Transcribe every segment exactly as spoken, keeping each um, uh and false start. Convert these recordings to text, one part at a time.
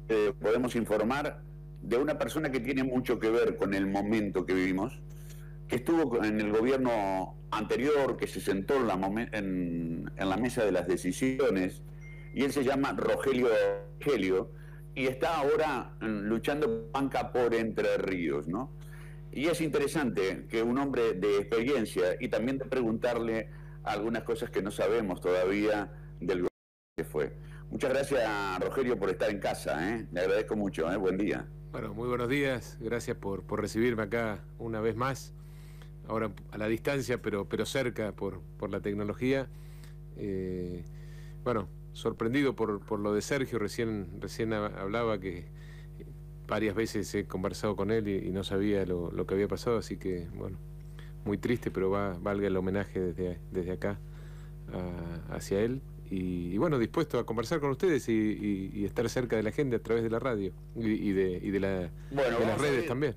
eh, podemos informar de una persona que tiene mucho que ver con el momento que vivimos, que estuvo en el gobierno anterior, que se sentó en la, en, en la mesa de las decisiones, y él se llama Rogelio Rogelio, y está ahora luchando banca por Entre Ríos, ¿no? Y es interesante que un hombre de experiencia y también de preguntarle algunas cosas que no sabemos todavía del gobierno que fue. Muchas gracias, Rogelio, por estar en casa, ¿eh? Le agradezco mucho, ¿eh? Buen día. Bueno, muy buenos días, gracias por, por recibirme acá una vez más, ahora a la distancia, pero, pero cerca por, por la tecnología. Eh, bueno, sorprendido por, por lo de Sergio, recién, recién hablaba que varias veces he conversado con él y, y no sabía lo, lo que había pasado, así que, bueno, muy triste, pero va, valga el homenaje desde, desde acá a, hacia él. Y, y bueno, dispuesto a conversar con ustedes y, y, y estar cerca de la gente a través de la radio y, y, de, y de, la, bueno, de las redes también.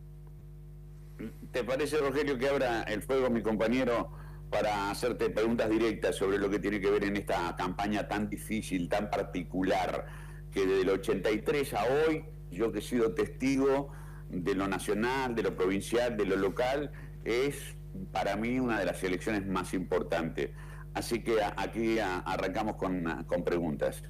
¿Te parece, Rogelio, que abra el fuego mi compañero para hacerte preguntas directas sobre lo que tiene que ver en esta campaña tan difícil, tan particular, que desde el ochenta y tres a hoy, yo que he sido testigo de lo nacional, de lo provincial, de lo local, es para mí una de las elecciones más importantes? Así que aquí arrancamos con, con preguntas.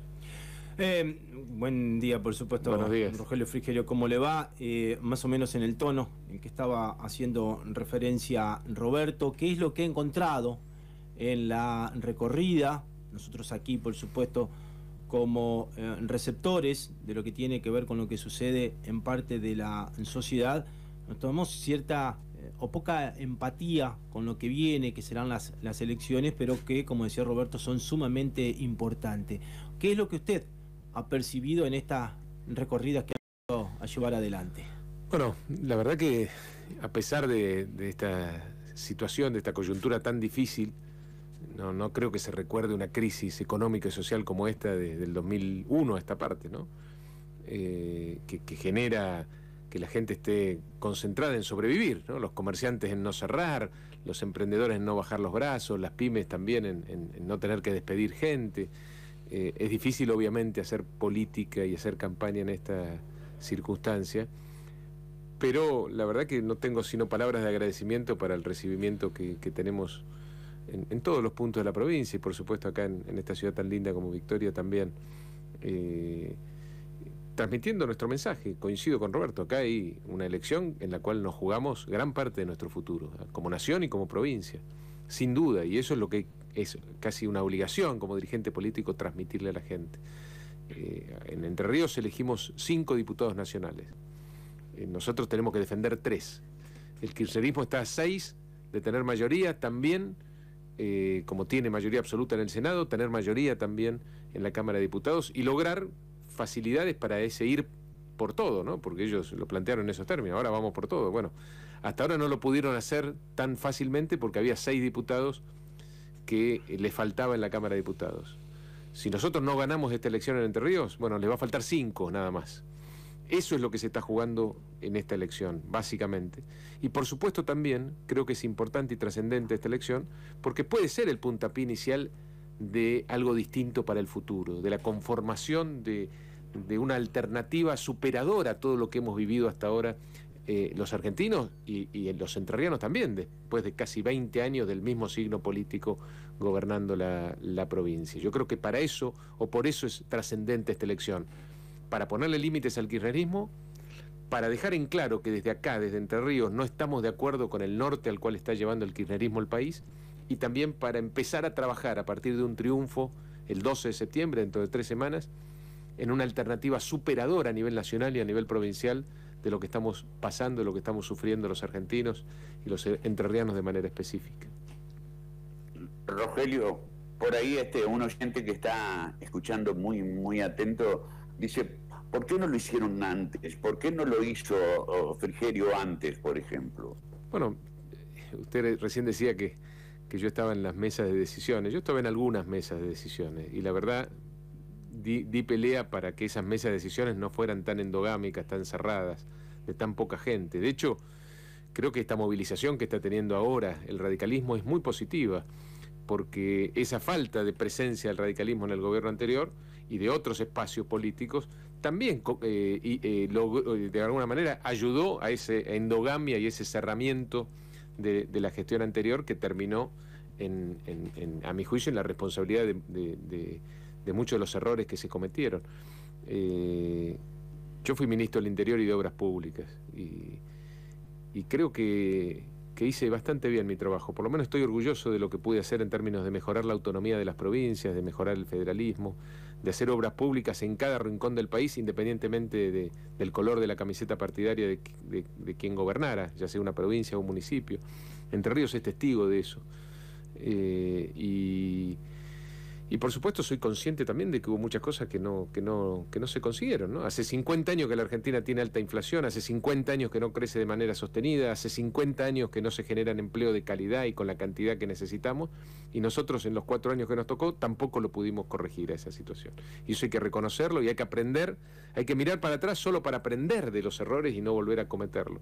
Eh, buen día, por supuesto, Buenos días. Rogelio Frigerio. ¿Cómo le va? Eh, más o menos en el tono en que estaba haciendo referencia Roberto. ¿Qué es lo que he encontrado en la recorrida? Nosotros aquí, por supuesto, como eh, receptores de lo que tiene que ver con lo que sucede en parte de la sociedad, nos tomamos cierta o poca empatía con lo que viene, que serán las, las elecciones, pero que, como decía Roberto, son sumamente importantes. ¿Qué es lo que usted ha percibido en esta recorrida que ha ido a llevar adelante? Bueno, la verdad que a pesar de, de esta situación, de esta coyuntura tan difícil, no, no creo que se recuerde una crisis económica y social como esta desde el dos mil uno a esta parte, ¿no? Eh, que, que genera que la gente esté concentrada en sobrevivir, ¿no? Los comerciantes en no cerrar, los emprendedores en no bajar los brazos, las pymes también en, en, en no tener que despedir gente. Eh, es difícil, obviamente, hacer política y hacer campaña en esta circunstancia, pero la verdad que no tengo sino palabras de agradecimiento para el recibimiento que, que tenemos en, en todos los puntos de la provincia y, por supuesto, acá en, en esta ciudad tan linda como Victoria también. Eh, transmitiendo nuestro mensaje. Coincido con Roberto, acá hay una elección en la cual nos jugamos gran parte de nuestro futuro, como nación y como provincia, sin duda, y eso es lo que es casi una obligación como dirigente político transmitirle a la gente. Eh, en Entre Ríos elegimos cinco diputados nacionales, eh, nosotros tenemos que defender tres. El kirchnerismo está a seis de tener mayoría, también, eh, como tiene mayoría absoluta en el Senado, tener mayoría también en la Cámara de Diputados y lograr facilidades para ese ir por todo, ¿no? Porque ellos lo plantearon en esos términos, ahora vamos por todo. Bueno, hasta ahora no lo pudieron hacer tan fácilmente porque había seis diputados que les faltaba en la Cámara de Diputados. Si nosotros no ganamos esta elección en Entre Ríos, bueno, les va a faltar cinco nada más. Eso es lo que se está jugando en esta elección, básicamente. Y por supuesto también creo que es importante y trascendente esta elección porque puede ser el puntapié inicial de algo distinto para el futuro, de la conformación de de una alternativa superadora a todo lo que hemos vivido hasta ahora eh, los argentinos y, y los entrerrianos también, después de casi veinte años del mismo signo político gobernando la, la provincia. Yo creo que para eso, o por eso es trascendente esta elección, para ponerle límites al kirchnerismo, para dejar en claro que desde acá, desde Entre Ríos, no estamos de acuerdo con el norte al cual está llevando el kirchnerismo el país, y también para empezar a trabajar a partir de un triunfo el doce de septiembre, dentro de tres semanas, en una alternativa superadora a nivel nacional y a nivel provincial de lo que estamos pasando, de lo que estamos sufriendo los argentinos y los entrerrianos de manera específica. Rogelio, por ahí este, un oyente que está escuchando muy, muy atento, dice, ¿por qué no lo hicieron antes? ¿Por qué no lo hizo oh, Frigerio antes, por ejemplo? Bueno, usted recién decía que, que yo estaba en las mesas de decisiones. Yo estaba en algunas mesas de decisiones y la verdad di, di pelea para que esas mesas de decisiones no fueran tan endogámicas, tan cerradas, de tan poca gente. De hecho, creo que esta movilización que está teniendo ahora el radicalismo es muy positiva, porque esa falta de presencia del radicalismo en el gobierno anterior y de otros espacios políticos también eh, y, eh, lo, de alguna manera ayudó a esa endogamia y ese cerramiento de, de la gestión anterior, que terminó en, en, en, a mi juicio, en la responsabilidad de, de, de, de muchos de los errores que se cometieron. Eh, yo fui ministro del Interior y de Obras Públicas y, y creo que, que hice bastante bien mi trabajo. Por lo menos estoy orgulloso de lo que pude hacer en términos de mejorar la autonomía de las provincias, de mejorar el federalismo, de hacer obras públicas en cada rincón del país, independientemente de, del color de la camiseta partidaria de, de, de quien gobernara, ya sea una provincia o un municipio. Entre Ríos es testigo de eso. Eh, y, y por supuesto soy consciente también de que hubo muchas cosas que no, que no, que no se consiguieron, ¿no? Hace cincuenta años que la Argentina tiene alta inflación, hace cincuenta años que no crece de manera sostenida, hace cincuenta años que no se generan empleo de calidad y con la cantidad que necesitamos, y nosotros en los cuatro años que nos tocó tampoco lo pudimos corregir a esa situación. Y eso hay que reconocerlo y hay que aprender, hay que mirar para atrás solo para aprender de los errores y no volver a cometerlo.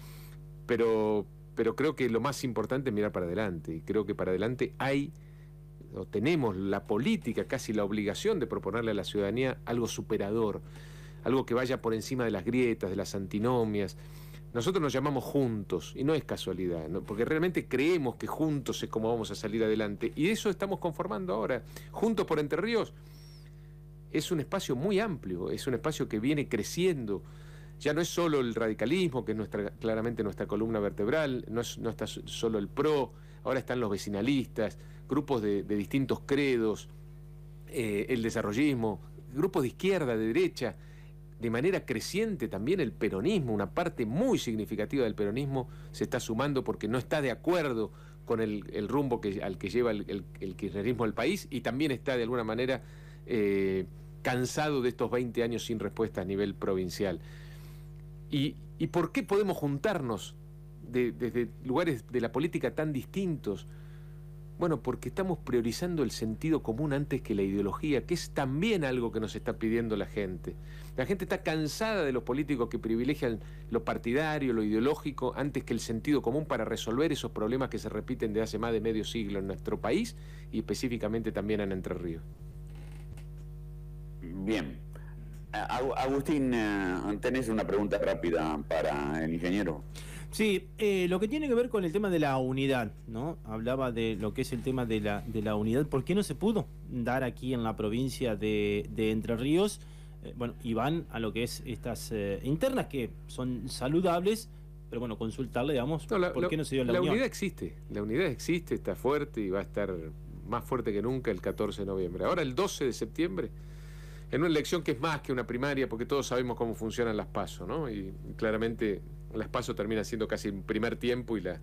Pero, pero creo que lo más importante es mirar para adelante, y creo que para adelante hay... o tenemos la política, casi la obligación de proponerle a la ciudadanía algo superador, algo que vaya por encima de las grietas, de las antinomias. Nosotros nos llamamos Juntos, y no es casualidad, ¿no? Porque realmente creemos que juntos es como vamos a salir adelante, y eso estamos conformando ahora. Juntos por Entre Ríos es un espacio muy amplio, es un espacio que viene creciendo. Ya no es solo el radicalismo, que es nuestra, claramente nuestra columna vertebral, no, es, no está solo el PRO, ahora están los vecinalistas, grupos de, de distintos credos, eh, el desarrollismo, grupos de izquierda, de derecha, de manera creciente también el peronismo, una parte muy significativa del peronismo se está sumando porque no está de acuerdo con el, el rumbo que, al que lleva el, el, el kirchnerismo del país, y también está de alguna manera eh, cansado de estos veinte años sin respuesta a nivel provincial. ¿Y, y por qué podemos juntarnos de, desde lugares de la política tan distintos? Bueno, porque estamos priorizando el sentido común antes que la ideología, que es también algo que nos está pidiendo la gente. La gente está cansada de los políticos que privilegian lo partidario, lo ideológico, antes que el sentido común para resolver esos problemas que se repiten de hace más de medio siglo en nuestro país y específicamente también en Entre Ríos. Bien. Agustín, tenés una pregunta rápida para el ingeniero. Sí, eh, lo que tiene que ver con el tema de la unidad, ¿no? Hablaba de lo que es el tema de la, de la unidad. ¿Por qué no se pudo dar aquí en la provincia de, de Entre Ríos? Eh, bueno, y van a lo que es estas eh, internas que son saludables, pero bueno, consultarle, digamos, no, la, ¿por qué no se dio la, la unión? unidad existe, la unidad existe, está fuerte y va a estar más fuerte que nunca el catorce de noviembre. Ahora el doce de septiembre, en una elección que es más que una primaria, porque todos sabemos cómo funcionan las PASO, ¿no? Y claramente las PASO terminan siendo casi un primer tiempo y la,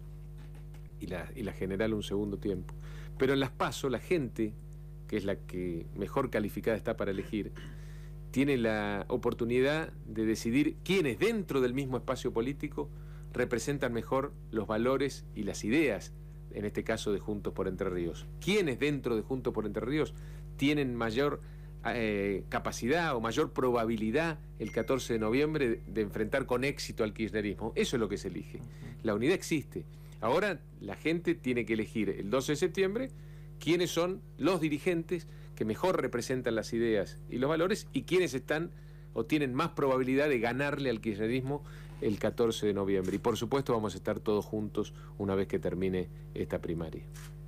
y la, y la general un segundo tiempo. Pero en las PASO la gente, que es la que mejor calificada está para elegir, tiene la oportunidad de decidir quiénes dentro del mismo espacio político representan mejor los valores y las ideas, en este caso de Juntos por Entre Ríos. Quiénes dentro de Juntos por Entre Ríos tienen mayor Eh, capacidad o mayor probabilidad el catorce de noviembre de, de enfrentar con éxito al kirchnerismo. Eso es lo que se elige. La unidad existe. Ahora la gente tiene que elegir el doce de septiembre quiénes son los dirigentes que mejor representan las ideas y los valores y quiénes están o tienen más probabilidad de ganarle al kirchnerismo el catorce de noviembre. Y por supuesto vamos a estar todos juntos una vez que termine esta primaria.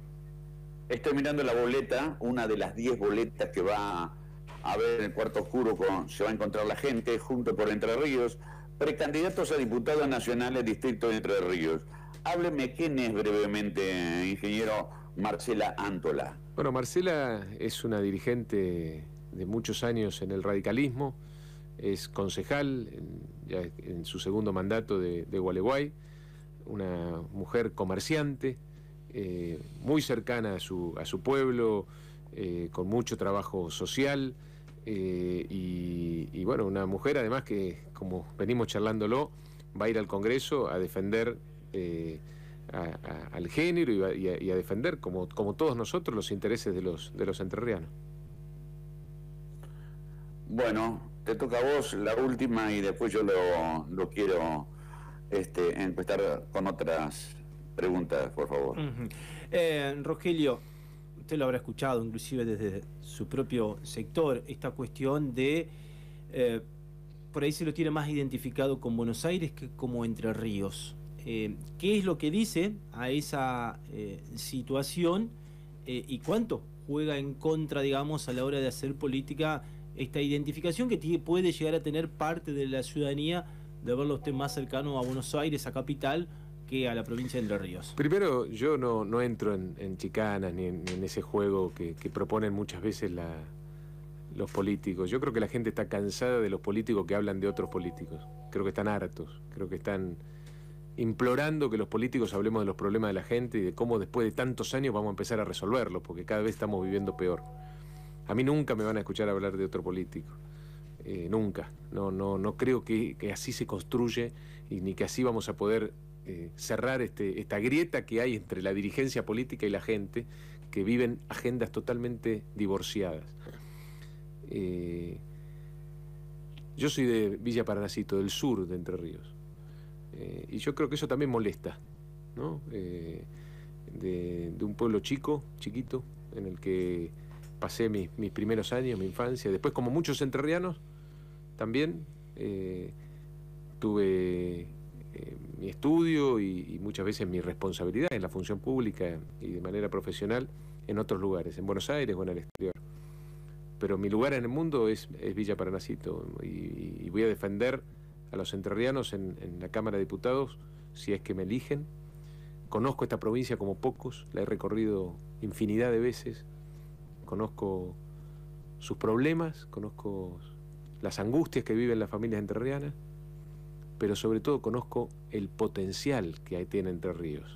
Estoy mirando la boleta, una de las diez boletas que va a ver en el cuarto oscuro, con, se va a encontrar la gente, Juntos por Entre Ríos, precandidatos a diputados nacionales, distrito de Entre Ríos. Hábleme quién es brevemente, ingeniero, Marcela Antola. Bueno, Marcela es una dirigente de muchos años en el radicalismo, es concejal en, ya en su segundo mandato de, de Gualeguay, una mujer comerciante, eh, muy cercana a su, a su pueblo, eh, con mucho trabajo social, eh, y, y bueno, una mujer además que, como venimos charlándolo, va a ir al Congreso a defender eh, a, a, al género y a, y a, y a defender, como, como todos nosotros, los intereses de los, de los entrerrianos. Bueno, te toca a vos la última y después yo lo, lo quiero este, empezar con otras preguntas, por favor. Uh-huh. eh, Rogelio, usted lo habrá escuchado inclusive desde su propio sector, esta cuestión de, eh, por ahí se lo tiene más identificado con Buenos Aires que como Entre Ríos. Eh, ¿Qué es lo que dice a esa eh, situación eh, y cuánto juega en contra, digamos, a la hora de hacer política esta identificación que tiene, puede llegar a tener parte de la ciudadanía de verlo usted más cercano a Buenos Aires, a capital, que a la provincia de Entre Ríos? Primero, yo no, no entro en, en chicanas ni en, en ese juego que, que proponen muchas veces la, los políticos. Yo creo que la gente está cansada de los políticos que hablan de otros políticos. Creo que están hartos, creo que están implorando que los políticos hablemos de los problemas de la gente y de cómo después de tantos años vamos a empezar a resolverlos, porque cada vez estamos viviendo peor. A mí nunca me van a escuchar hablar de otro político. Eh, nunca. No, no, no creo que, que así se construye y ni que así vamos a poder eh, cerrar este, esta grieta que hay entre la dirigencia política y la gente, que viven agendas totalmente divorciadas. Eh, yo soy de Villa Paranacito, del sur de Entre Ríos. Eh, y yo creo que eso también molesta, ¿no? Eh, de, de un pueblo chico, chiquito, en el que pasé mis, mis primeros años, mi infancia. Después, como muchos entrerrianos, también eh, tuve eh, mi estudio y, y muchas veces mi responsabilidad en la función pública y de manera profesional en otros lugares, en Buenos Aires o en el exterior. Pero mi lugar en el mundo es, es Villa Paranacito y, y voy a defender a los entrerrianos en, en la Cámara de Diputados si es que me eligen. Conozco esta provincia como pocos, la he recorrido infinidad de veces. Conozco sus problemas, conozco las angustias que viven las familias entrerrianas, pero sobre todo conozco el potencial que tiene Entre Ríos,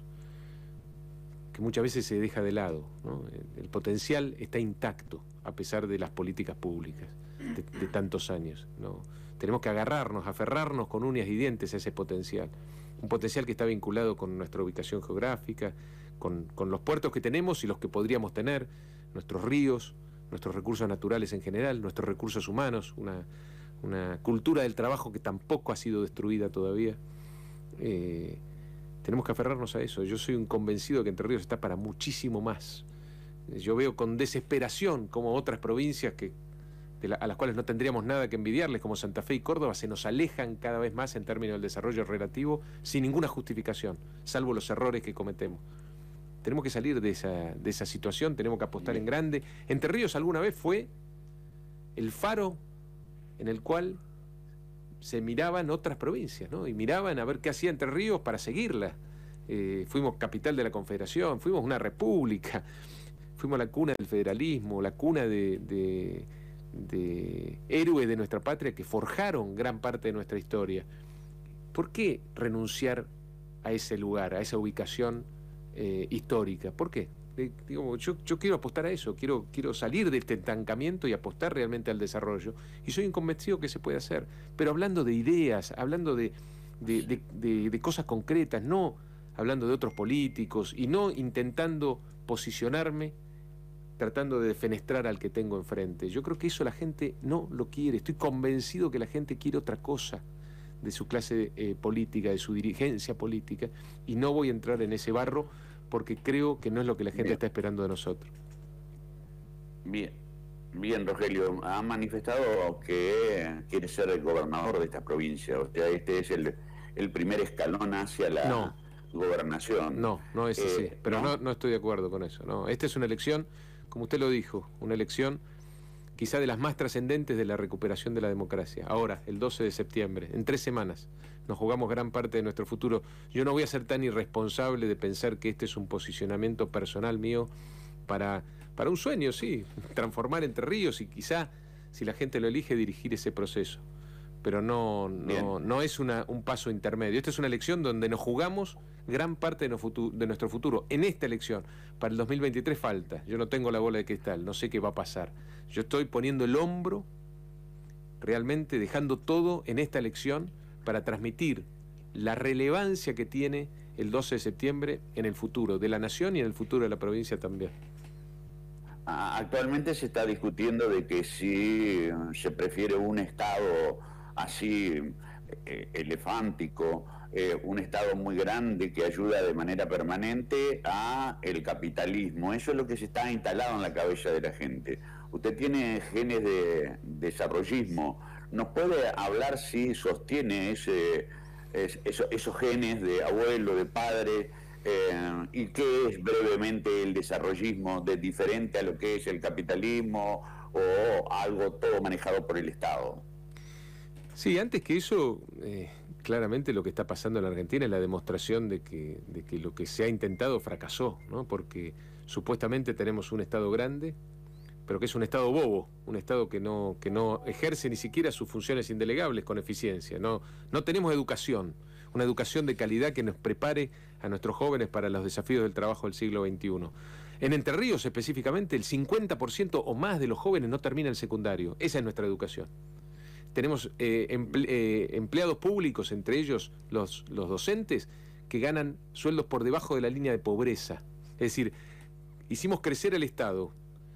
que muchas veces se deja de lado, ¿no? El, el potencial está intacto a pesar de las políticas públicas de, de tantos años, ¿no? Tenemos que agarrarnos, aferrarnos con uñas y dientes a ese potencial, un potencial que está vinculado con nuestra ubicación geográfica, con, con los puertos que tenemos y los que podríamos tener, nuestros ríos, nuestros recursos naturales en general, nuestros recursos humanos, una, una cultura del trabajo que tampoco ha sido destruida todavía. Eh, tenemos que aferrarnos a eso. Yo soy un convencido de que Entre Ríos está para muchísimo más. Yo veo con desesperación como otras provincias que, de la, a las cuales no tendríamos nada que envidiarles, como Santa Fe y Córdoba, se nos alejan cada vez más en términos del desarrollo relativo, sin ninguna justificación, salvo los errores que cometemos. Tenemos que salir de esa, de esa situación, tenemos que apostar en grande. Entre Ríos alguna vez fue el faro en el cual se miraban otras provincias, ¿no? Y miraban a ver qué hacía Entre Ríos para seguirla. Eh, fuimos capital de la Confederación, fuimos una república, fuimos la cuna del federalismo, la cuna de, de, de héroes de nuestra patria que forjaron gran parte de nuestra historia. ¿Por qué renunciar a ese lugar, a esa ubicación Eh, histórica? ¿Por qué? Eh, digo, yo, yo quiero apostar a eso, quiero, quiero salir de este estancamiento y apostar realmente al desarrollo. Y soy un convencido que se puede hacer, pero hablando de ideas, hablando de, de, de, de, de cosas concretas, no hablando de otros políticos y no intentando posicionarme, tratando de defenestrar al que tengo enfrente. Yo creo que eso la gente no lo quiere. Estoy convencido que la gente quiere otra cosa de su clase eh, política, de su dirigencia política, y no voy a entrar en ese barro porque creo que no es lo que la gente Bien. está esperando de nosotros. Bien, bien, Rogelio, ha manifestado que quiere ser el gobernador de esta provincia, o sea, este es el, el primer escalón hacia la no. gobernación. No, no es así, eh, pero ¿no? No, no estoy de acuerdo con eso. No, esta es una elección, como usted lo dijo, una elección quizá de las más trascendentes de la recuperación de la democracia. Ahora, el doce de septiembre, en tres semanas, nos jugamos gran parte de nuestro futuro. Yo no voy a ser tan irresponsable de pensar que este es un posicionamiento personal mío para, para un sueño, sí, transformar Entre Ríos y quizá, si la gente lo elige, dirigir ese proceso. Pero no, no, no es una, un paso intermedio. Esta es una elección donde nos jugamos gran parte de, no futuro, de nuestro futuro. En esta elección, para el dos mil veintitrés falta. Yo no tengo la bola de cristal, no sé qué va a pasar. Yo estoy poniendo el hombro, realmente dejando todo en esta elección para transmitir la relevancia que tiene el doce de septiembre en el futuro de la nación y en el futuro de la provincia también. Actualmente se está discutiendo de que si se prefiere un Estado así eh, elefántico, eh, un Estado muy grande que ayuda de manera permanente a el capitalismo. Eso es lo que se está instalado en la cabeza de la gente. Usted tiene genes de desarrollismo. ¿Nos puede hablar si sostiene ese, es, eso, esos genes de abuelo, de padre? Eh, ¿Y qué es brevemente el desarrollismo de diferente a lo que es el capitalismo o algo todo manejado por el Estado? Sí, antes que eso, eh, claramente lo que está pasando en la Argentina es la demostración de que, de que lo que se ha intentado fracasó, ¿no? Porque supuestamente tenemos un Estado grande, pero que es un Estado bobo, un Estado que no, que no ejerce ni siquiera sus funciones indelegables con eficiencia. No, no tenemos educación, una educación de calidad que nos prepare a nuestros jóvenes para los desafíos del trabajo del siglo veintiuno. En Entre Ríos específicamente, el cincuenta por ciento o más de los jóvenes no termina el secundario. Esa es nuestra educación. Tenemos eh, emple eh, empleados públicos, entre ellos los, los docentes, que ganan sueldos por debajo de la línea de pobreza. Es decir, hicimos crecer el Estado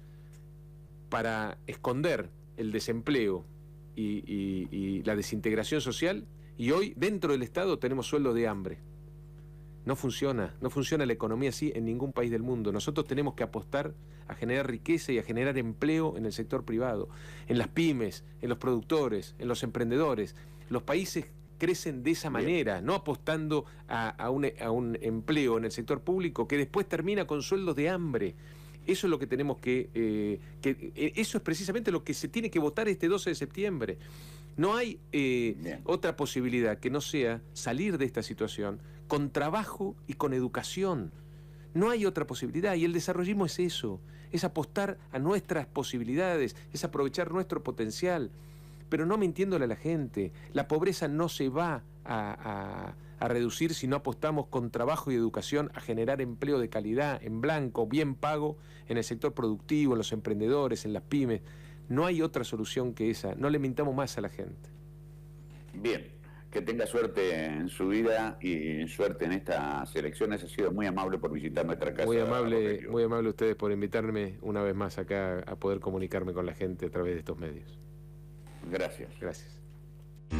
para esconder el desempleo y, y, y la desintegración social, y hoy dentro del Estado tenemos sueldos de hambre. No funciona, no funciona la economía así en ningún país del mundo. Nosotros tenemos que apostar a generar riqueza y a generar empleo en el sector privado, en las pymes, en los productores, en los emprendedores. Los países crecen de esa manera, no apostando a, a, un, a un empleo en el sector público que después termina con sueldos de hambre. Eso es lo que tenemos que, eh, que... Eso es precisamente lo que se tiene que votar este doce de septiembre. No hay eh, otra posibilidad que no sea salir de esta situación con trabajo y con educación. No hay otra posibilidad, y el desarrollismo es eso, es apostar a nuestras posibilidades, es aprovechar nuestro potencial, pero no mintiéndole a la gente. La pobreza no se va a, a, a reducir si no apostamos con trabajo y educación a generar empleo de calidad, en blanco, bien pago, en el sector productivo, en los emprendedores, en las pymes. No hay otra solución que esa. No le mintamos más a la gente. Bien, que tenga suerte en su vida y suerte en estas elecciones. Ha sido muy amable por visitar nuestra casa. Muy amable, muy amable ustedes por invitarme una vez más acá a poder comunicarme con la gente a través de estos medios. Gracias. Gracias.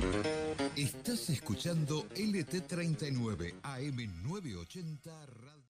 Estás escuchando L T treinta y nueve A M novecientos ochenta Radio.